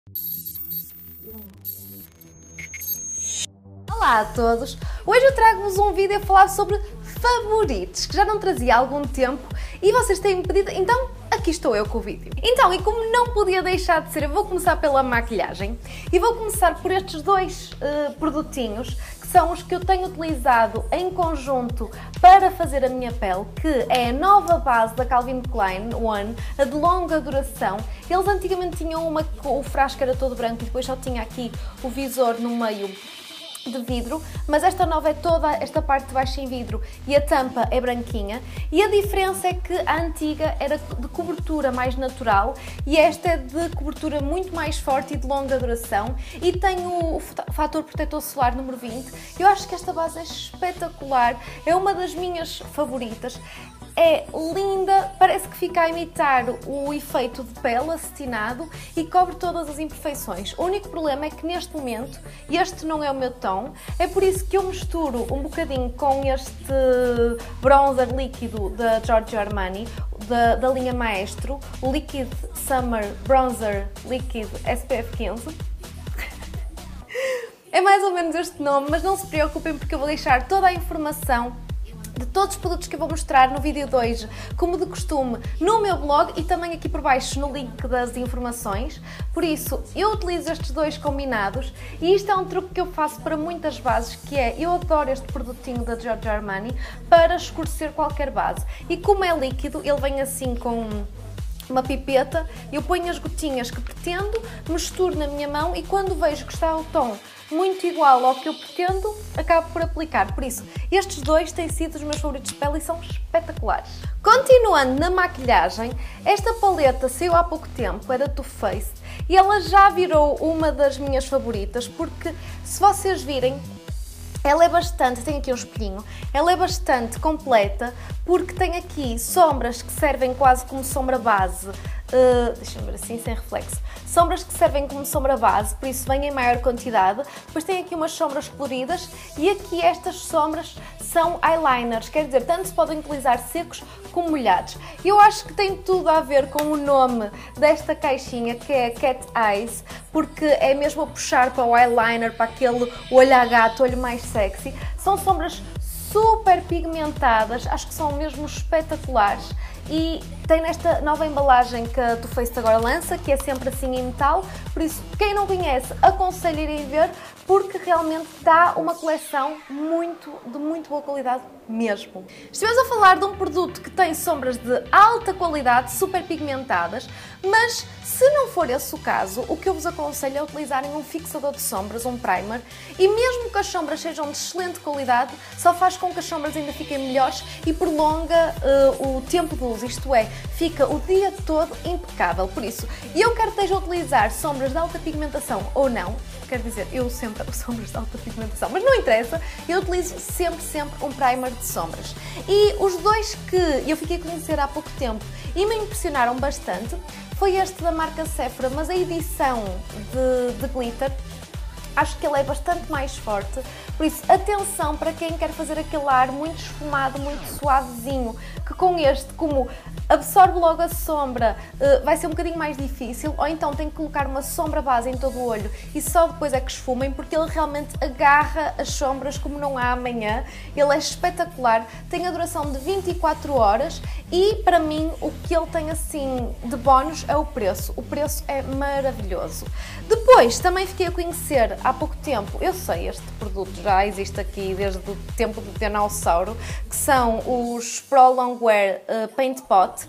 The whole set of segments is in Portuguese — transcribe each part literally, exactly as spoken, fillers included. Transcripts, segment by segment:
Olá a todos! Hoje eu trago-vos um vídeo a falar sobre favoritos, que já não trazia há algum tempo e vocês têm pedido, então aqui estou eu com o vídeo. Então, e como não podia deixar de ser, eu vou começar pela maquilhagem e vou começar por estes dois uh, produtinhos, que são os que eu tenho utilizado em conjunto para fazer a minha pele, que é a nova base da Calvin Klein One, a de longa duração. Eles antigamente tinham uma que o frasco era todo branco e depois só tinha aqui o visor no meio de vidro, mas esta nova é toda esta parte de baixo em vidro e a tampa é branquinha, e a diferença é que a antiga era de cobertura mais natural e esta é de cobertura muito mais forte e de longa duração e tem o fator protetor solar número vinte. Eu acho que esta base é espetacular, é uma das minhas favoritas. É linda, parece que fica a imitar o efeito de pele acetinado e cobre todas as imperfeições. O único problema é que neste momento este não é o meu tom, é por isso que eu misturo um bocadinho com este bronzer líquido da Giorgio Armani, da, da linha Maestro, o Liquid Summer Bronzer Liquid S P F quinze. É mais ou menos este nome, mas não se preocupem porque eu vou deixar toda a informação de todos os produtos que eu vou mostrar no vídeo de hoje, como de costume, no meu blog e também aqui por baixo no link das informações. Por isso, eu utilizo estes dois combinados e isto é um truque que eu faço para muitas bases, que é, eu adoro este produtinho da Giorgio Armani para escurecer qualquer base. E como é líquido, ele vem assim com uma pipeta, eu ponho as gotinhas que pretendo, misturo na minha mão e quando vejo que está o tom muito igual ao que eu pretendo, acabo por aplicar. Por isso, estes dois têm sido os meus favoritos de pele e são espetaculares. Continuando na maquilhagem, esta paleta saiu há pouco tempo, é da Too Faced, e ela já virou uma das minhas favoritas, porque se vocês virem, ela é bastante, tem aqui um espelhinho, ela é bastante completa porque tem aqui sombras que servem quase como sombra base, uh, deixa-me ver assim, sem reflexo, sombras que servem como sombra base, por isso vem em maior quantidade, depois tem aqui umas sombras coloridas e aqui estas sombras são eyeliners, quer dizer, tanto se podem utilizar secos como molhados. Eu acho que tem tudo a ver com o nome desta caixinha, que é Cat Eyes, porque é mesmo a puxar para o eyeliner, para aquele olho a gato, olho mais sexy. São sombras super pigmentadas, acho que são mesmo espetaculares. E tem nesta nova embalagem que a Too Faced agora lança, que é sempre assim em metal, por isso quem não conhece aconselho a irem ver, porque realmente dá uma coleção muito, de muito boa qualidade mesmo. Estivemos a falar de um produto que tem sombras de alta qualidade, super pigmentadas, mas se não for esse o caso, o que eu vos aconselho é utilizarem um fixador de sombras, um primer, e mesmo que as sombras sejam de excelente qualidade, só faz com que as sombras ainda fiquem melhores e prolonga uh, o tempo de uso, isto é, fica o dia todo impecável. Por isso, eu quero que esteja a utilizar sombras de alta pigmentação ou não, quer dizer, eu sempre uso sombras de alta pigmentação, mas não interessa, eu utilizo sempre, sempre um primer de sombras. E os dois que eu fiquei a conhecer há pouco tempo e me impressionaram bastante foi este da marca Sephora, mas a edição de, de glitter, acho que ele é bastante mais forte, por isso atenção para quem quer fazer aquele ar muito esfumado, muito suavezinho, que com este, como absorve logo a sombra, vai ser um bocadinho mais difícil, ou então tem que colocar uma sombra base em todo o olho e só depois é que esfumem, porque ele realmente agarra as sombras como não há amanhã. Ele é espetacular, tem a duração de vinte e quatro horas e para mim o que ele tem assim de bónus é o preço, o preço é maravilhoso. Depois também fiquei a conhecer há pouco tempo, eu sei, este produto já existe aqui desde o tempo do dinossauro, que são os Pro Longwear uh, Paint Pot,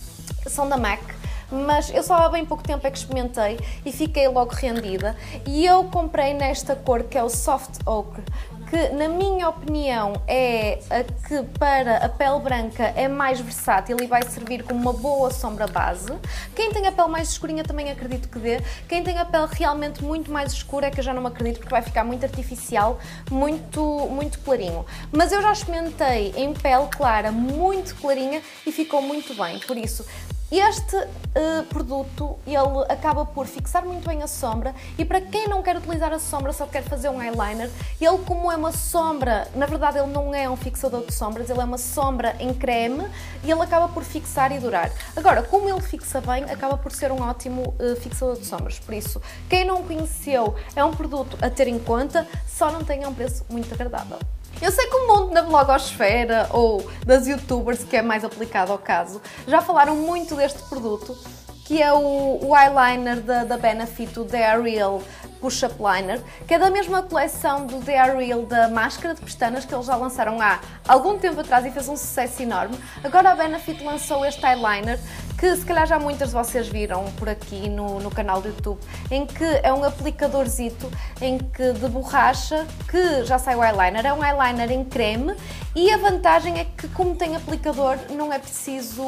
são da MAC, mas eu só há bem pouco tempo é que experimentei e fiquei logo rendida, e eu comprei nesta cor que é o Soft Ochre, que na minha opinião é a que para a pele branca é mais versátil e vai servir como uma boa sombra base. Quem tem a pele mais escurinha também acredito que dê. Quem tem a pele realmente muito mais escura é que eu já não me acredito, porque vai ficar muito artificial, muito, muito clarinho. Mas eu já experimentei em pele clara, muito clarinha, e ficou muito bem, por isso Este uh, produto, ele acaba por fixar muito bem a sombra e para quem não quer utilizar a sombra, só quer fazer um eyeliner, ele como é uma sombra, na verdade ele não é um fixador de sombras, ele é uma sombra em creme e ele acaba por fixar e durar. Agora, como ele fixa bem, acaba por ser um ótimo uh, fixador de sombras, por isso, quem não conheceu, é um produto a ter em conta, só não tem um preço muito agradável. Eu sei que o mundo da blogosfera ou das youtubers, que é mais aplicado ao caso, já falaram muito deste produto, que é o, o eyeliner da, da Benefit, o The Real Push-Up Liner, que é da mesma coleção do The Real da máscara de pestanas que eles já lançaram há algum tempo atrás e fez um sucesso enorme. Agora a Benefit lançou este eyeliner, que se calhar já muitas de vocês viram por aqui no, no canal do YouTube, em que é um aplicadorzito em que, de borracha, que já sai o eyeliner, é um eyeliner em creme e a vantagem é que como tem aplicador não é preciso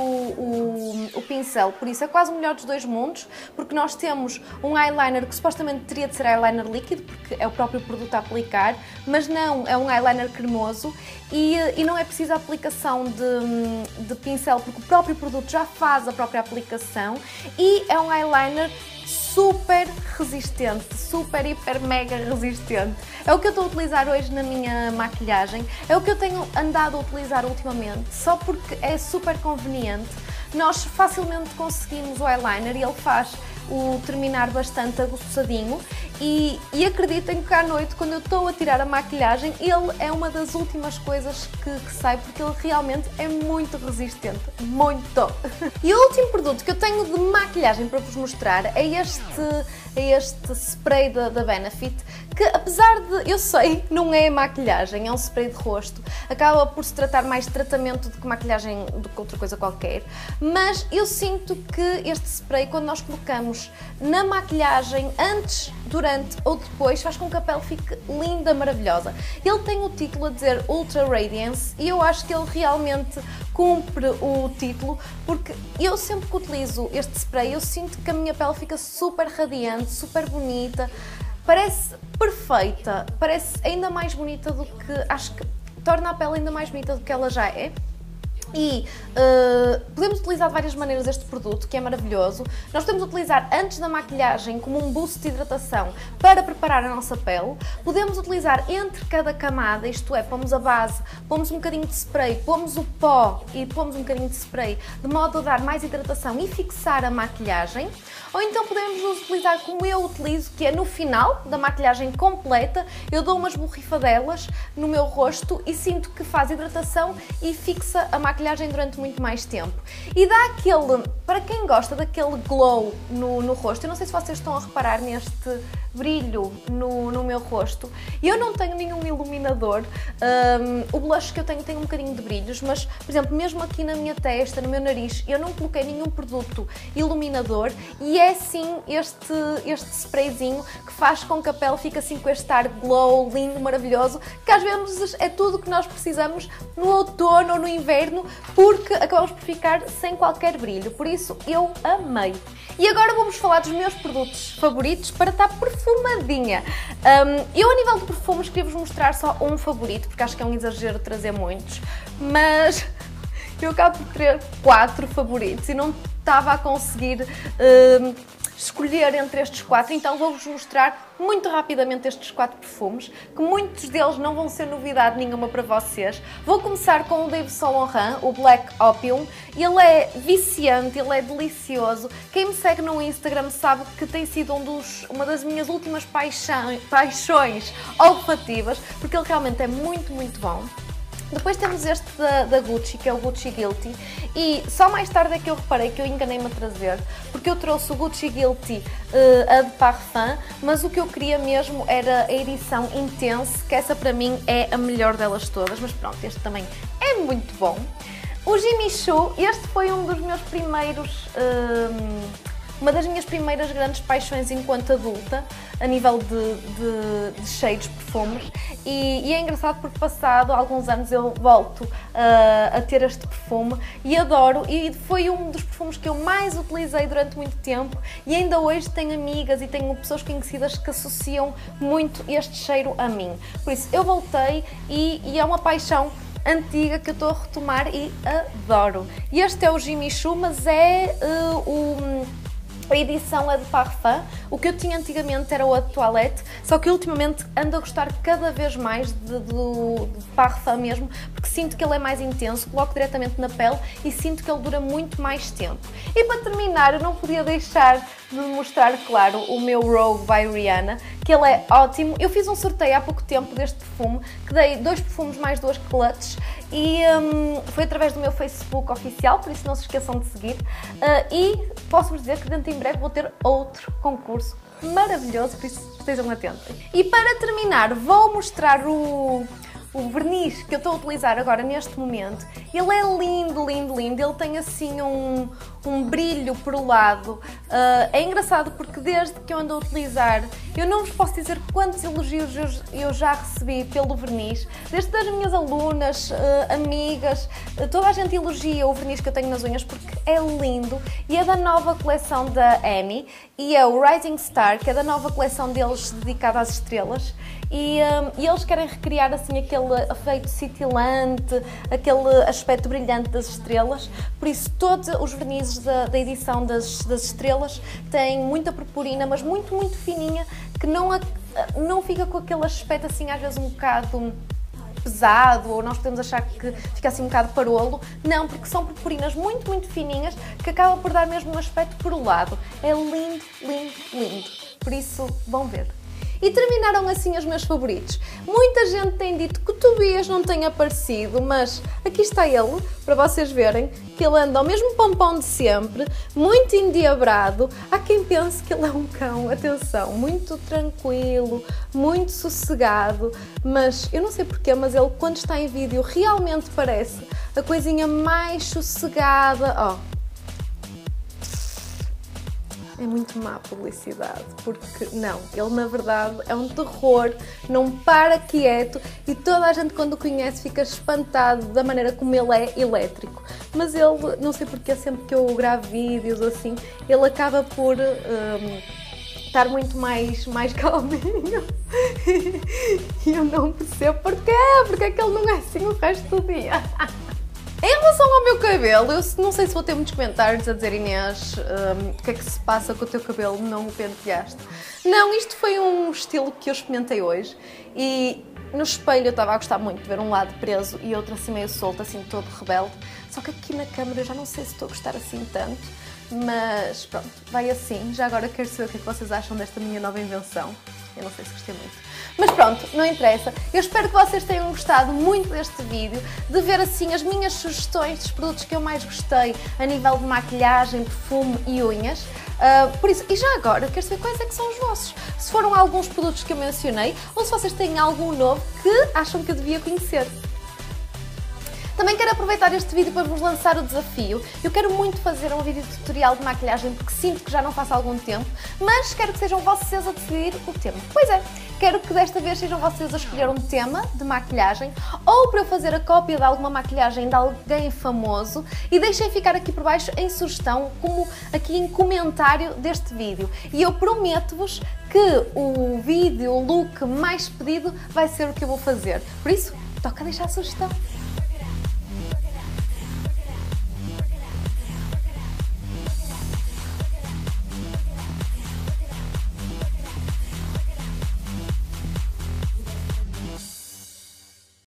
o, o, o pincel, por isso é quase o melhor dos dois mundos, porque nós temos um eyeliner que supostamente teria de ser eyeliner líquido, porque é o próprio produto a aplicar, mas não, é um eyeliner cremoso e, e não é preciso a aplicação de, de pincel, porque o próprio produto já faz a própria aplicação e é um eyeliner super resistente, super, hiper, mega resistente. É o que eu estou a utilizar hoje na minha maquilhagem, é o que eu tenho andado a utilizar ultimamente, só porque é super conveniente. Nós facilmente conseguimos o eyeliner e ele faz o terminar bastante aguçadinho e, e acreditem que à noite, quando eu estou a tirar a maquilhagem, ele é uma das últimas coisas que, que sai, porque ele realmente é muito resistente, muito! E o último produto que eu tenho de maquilhagem para vos mostrar é este, é este spray da, da Benefit, que apesar de, eu sei, não é maquilhagem, é um spray de rosto, acaba por se tratar mais de tratamento do que maquilhagem do que outra coisa qualquer, mas eu sinto que este spray, quando nós colocamos na maquilhagem, antes, durante ou depois, faz com que a pele fique linda, maravilhosa. Ele tem o título a dizer Ultra Radiance e eu acho que ele realmente cumpre o título, porque eu sempre que utilizo este spray, eu sinto que a minha pele fica super radiante, super bonita, parece perfeita, parece ainda mais bonita do que, acho que torna a pele ainda mais bonita do que ela já é. E uh, podemos utilizar de várias maneiras este produto, que é maravilhoso. Nós podemos utilizar antes da maquilhagem como um boost de hidratação para preparar a nossa pele. Podemos utilizar entre cada camada, isto é, pomos a base, pomos um bocadinho de spray, pomos o pó e pomos um bocadinho de spray, de modo a dar mais hidratação e fixar a maquilhagem. Ou então podemos utilizar como eu utilizo, que é no final da maquilhagem completa, eu dou umas borrifadelas no meu rosto e sinto que faz hidratação e fixa a maquilhagem durante muito mais tempo. E dá aquele, para quem gosta daquele glow no, no rosto, eu não sei se vocês estão a reparar neste brilho no, no meu rosto, eu não tenho nenhum iluminador, um, o blush que eu tenho tem um bocadinho de brilhos, mas, por exemplo, mesmo aqui na minha testa, no meu nariz, eu não coloquei nenhum produto iluminador e é sim este, este sprayzinho que faz com que a pele fique assim com este ar glow, lindo, maravilhoso, que às vezes é tudo o que nós precisamos no outono ou no inverno, porque acabamos por ficar sem qualquer brilho, por isso eu amei. E agora vamos falar dos meus produtos favoritos para estar perfumadinha. Um, eu a nível de perfumes queria-vos mostrar só um favorito, porque acho que é um exagero trazer muitos, mas eu acabo por ter quatro favoritos e não estava a conseguir um, escolher entre estes quatro, então vou-vos mostrar muito rapidamente estes quatro perfumes, que muitos deles não vão ser novidade nenhuma para vocês. Vou começar com o da Yves Saint Laurent, o Black Opium. Ele é viciante, ele é delicioso. Quem me segue no Instagram sabe que tem sido um dos, uma das minhas últimas paixão, paixões olfativas, porque ele realmente é muito, muito bom. Depois temos este da, da Gucci, que é o Gucci Guilty, e só mais tarde é que eu reparei que eu enganei-me a trazer, porque eu trouxe o Gucci Guilty uh, a de Parfum, mas o que eu queria mesmo era a edição Intense, que essa para mim é a melhor delas todas, mas pronto, este também é muito bom. O Jimmy Choo, este foi um dos meus primeiros... Uh, uma das minhas primeiras grandes paixões enquanto adulta, a nível de, de, de cheiros, perfumes, e, e é engraçado porque passado alguns anos eu volto uh, a ter este perfume e adoro, e foi um dos perfumes que eu mais utilizei durante muito tempo e ainda hoje tenho amigas e tenho pessoas conhecidas que associam muito este cheiro a mim. Por isso eu voltei e, e é uma paixão antiga que eu estou a retomar e adoro. Este é o Jimmy Choo, mas é uh, o... a edição é de Parfum. O que eu tinha antigamente era o de Toilette, só que ultimamente ando a gostar cada vez mais de, de, de Parfum mesmo, porque sinto que ele é mais intenso, coloco diretamente na pele e sinto que ele dura muito mais tempo. E para terminar, eu não podia deixar de mostrar, claro, o meu Rogue by Rihanna, que ele é ótimo. Eu fiz um sorteio há pouco tempo deste perfume, que dei dois perfumes mais duas clutches, e um, foi através do meu Facebook oficial, por isso não se esqueçam de seguir. Uh, e posso-vos dizer que dentro em breve vou ter outro concurso maravilhoso, por isso estejam atentos. E para terminar, vou mostrar o... o verniz que eu estou a utilizar agora neste momento. Ele é lindo, lindo, lindo. Ele tem assim um, um brilho por o lado. Uh, é engraçado porque desde que eu ando a utilizar, eu não vos posso dizer quantos elogios eu, eu já recebi pelo verniz. Desde as minhas alunas, uh, amigas, uh, toda a gente elogia o verniz que eu tenho nas unhas porque é lindo. E é da nova coleção da Amy. E é o Rising Star, que é da nova coleção deles dedicada às estrelas. E, um, e eles querem recriar assim aquele efeito cintilante, aquele aspecto brilhante das estrelas. Por isso todos os vernizes da, da edição das, das estrelas têm muita purpurina, mas muito, muito fininha, que não, não fica com aquele aspecto assim às vezes um bocado pesado, ou nós podemos achar que fica assim um bocado parolo. Não, porque são purpurinas muito, muito fininhas, que acabam por dar mesmo um aspecto por o lado. É lindo, lindo, lindo. Por isso, vão ver. E terminaram assim os meus favoritos. Muita gente tem dito que o Tobias não tem aparecido, mas aqui está ele, para vocês verem que ele anda ao mesmo pompom de sempre, muito endiabrado. Há quem pense que ele é um cão, atenção, muito tranquilo, muito sossegado, mas eu não sei porquê, mas ele quando está em vídeo realmente parece a coisinha mais sossegada. Oh. É muito má publicidade, porque não, ele na verdade é um terror, não para quieto e toda a gente quando o conhece fica espantado da maneira como ele é elétrico. Mas ele, não sei porque, sempre que eu gravo vídeos assim, ele acaba por um, estar muito mais, mais calminho e eu não percebo porquê, porque é que ele não é assim o resto do dia. Em relação ao meu cabelo, eu não sei se vou ter muitos comentários a dizer, Inês, um, o que é que se passa com o teu cabelo, não o penteaste. Não, isto foi um estilo que eu experimentei hoje e no espelho eu estava a gostar muito de ver um lado preso e outro assim meio solto, assim todo rebelde. Só que aqui na câmera eu já não sei se estou a gostar assim tanto, mas pronto, vai assim. Já agora quero saber o que é que vocês acham desta minha nova invenção. Eu não sei se gostei muito. Mas pronto, não interessa. Eu espero que vocês tenham gostado muito deste vídeo, de ver assim as minhas sugestões dos produtos que eu mais gostei a nível de maquilhagem, perfume e unhas. Uh, por isso, e já agora, quero saber quais é que são os vossos. Se foram alguns produtos que eu mencionei, ou se vocês têm algum novo que acham que eu devia conhecer. Também quero aproveitar este vídeo para vos lançar o desafio. Eu quero muito fazer um vídeo tutorial de maquilhagem porque sinto que já não faço há algum tempo, mas quero que sejam vocês a decidir o tema. Pois é, quero que desta vez sejam vocês a escolher um tema de maquilhagem ou para eu fazer a cópia de alguma maquilhagem de alguém famoso e deixem ficar aqui por baixo em sugestão, como aqui em comentário deste vídeo. E eu prometo-vos que o vídeo, o look mais pedido vai ser o que eu vou fazer. Por isso, toca deixar a sugestão.